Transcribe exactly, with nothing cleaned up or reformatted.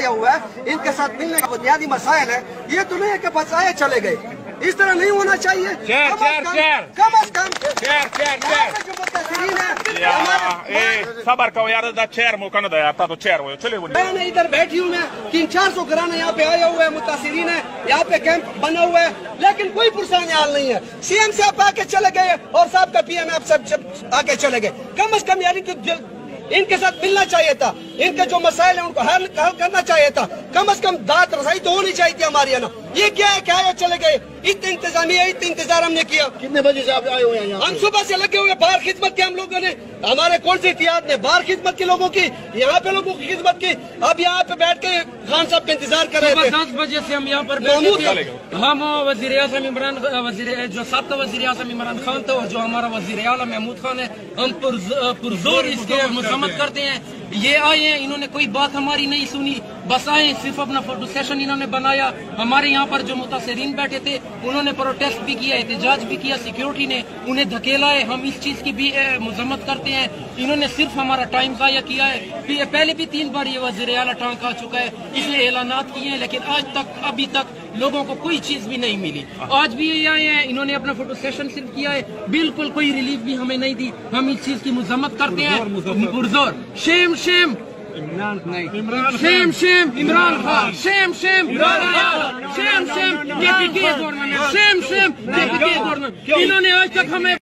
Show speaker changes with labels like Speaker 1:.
Speaker 1: आया हुआ है, इनके साथ मिलने का बुनियादी मसाइल है, ये तो नहीं है कि बस आए चले गए, इस तरह नहीं होना चाहिए।
Speaker 2: चेयर चेयर चेयर
Speaker 1: कम अज कम
Speaker 2: चेयर चेयर चेयर
Speaker 1: जो मुतासिरीन है,
Speaker 2: सबर करो यार, चेयर मौका न दो यार, तो चेयर हो चले।
Speaker 1: मैं इधर बैठी हूँ, मैं तीन चार सौ घराना यहाँ पे आया हुआ है, मुतासिरीन है, यहाँ पे कैंप बना हुआ है, लेकिन कोई पुरसान हाल नहीं है। सीएम साहब आके चले गए और साहब का पीएम आप सब आके चले गए। कम अज कम यार इनके साथ मिलना चाहिए था, इनके जो मसाइल हैं उनको हल करना चाहिए था, कम अज कम दाद रसाई तो होनी चाहिए थी हमारी, है ना। ये क्या है, क्या है, चले गए, इतने इंतजामिया इतने इंतजार हमने किया। कितने बजे से आप आए हुए हैं यहाँ? हम सुबह से लगे हुए, बाहर खिदमत की हम लोगों ने, हमारे कौन सी इतिहाद ने बाहर खिदमत के लोगों की, यहाँ पे लोगों की खिदमत की। अब यहाँ पे बैठ के खान साहब का इंतजार कर रहे थे।
Speaker 3: दस बजे से हम यहाँ पर बैठे थे। हम वजीर आज़म इमरान वजीर जो सबका वजीर आज़म इमरान खान था और जो हमारा वजीर आला महमूद खान है, हम पुरजोर इसके मजम्मत करते हैं। ये आए हैं, इन्होंने कोई बात हमारी नहीं सुनी, बस आए सिर्फ अपना फोटो सेशन इन्होंने बनाया। हमारे यहाँ पर जो मुतासिरीन बैठे थे उन्होंने प्रोटेस्ट भी किया, एहतजाज भी किया, सिक्योरिटी ने उन्हें धकेला है। हम इस चीज की भी मजम्मत करते हैं। इन्होंने सिर्फ हमारा टाइम जाया किया है। पहले भी तीन बार ये वज़ीर आला टांग आ चुका है, इसलिए ऐलानात किए हैं, लेकिन आज तक अभी तक लोगों को कोई चीज भी नहीं मिली। आज भी ये आए हैं, इन्होंने अपना फोटो सेशन सिर्फ किया है, बिल्कुल कोई रिलीफ भी हमें नहीं दी। हम इस चीज की मजम्मत करते हैं। पुरजोर शेम शेम इमरान नहीं shame shame Imran Khan, shame shame Imran Khan, shame shame KPK government, shame shame KPK government. इन्होंने आज तक हमें